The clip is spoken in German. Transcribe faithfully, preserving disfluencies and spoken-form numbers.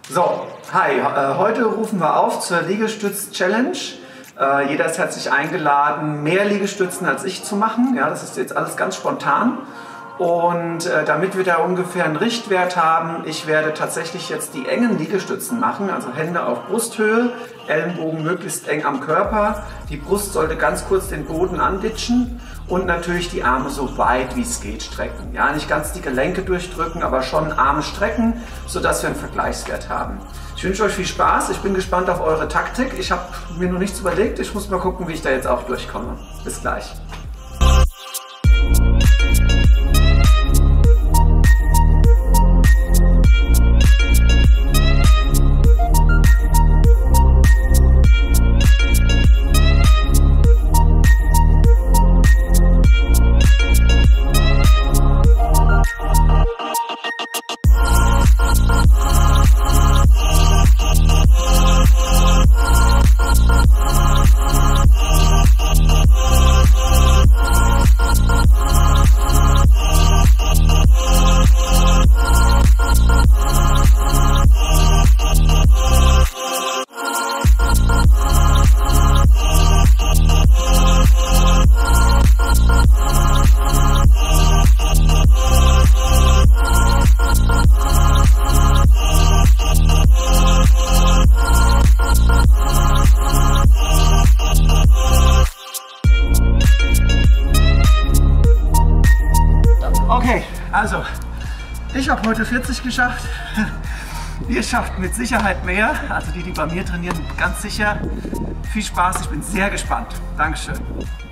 So, hi, äh, heute rufen wir auf zur Liegestütz-Challenge. Äh, jeder ist herzlich eingeladen, mehr Liegestützen als ich zu machen. Ja, das ist jetzt alles ganz spontan. Und äh, damit wir da ungefähr einen Richtwert haben, ich werde tatsächlich jetzt die engen Liegestützen machen, also Hände auf Brusthöhe, Ellenbogen möglichst eng am Körper, die Brust sollte ganz kurz den Boden anditschen und natürlich die Arme so weit wie es geht strecken. Ja, nicht ganz die Gelenke durchdrücken, aber schon Arme strecken, sodass wir einen Vergleichswert haben. Ich wünsche euch viel Spaß, ich bin gespannt auf eure Taktik. Ich habe mir noch nichts überlegt, ich muss mal gucken, wie ich da jetzt auch durchkomme. Bis gleich. Okay, also ich habe heute vierzig geschafft. Ihr schafft mit Sicherheit mehr. Also die, die bei mir trainieren, ganz sicher. Viel Spaß, ich bin sehr gespannt. Dankeschön.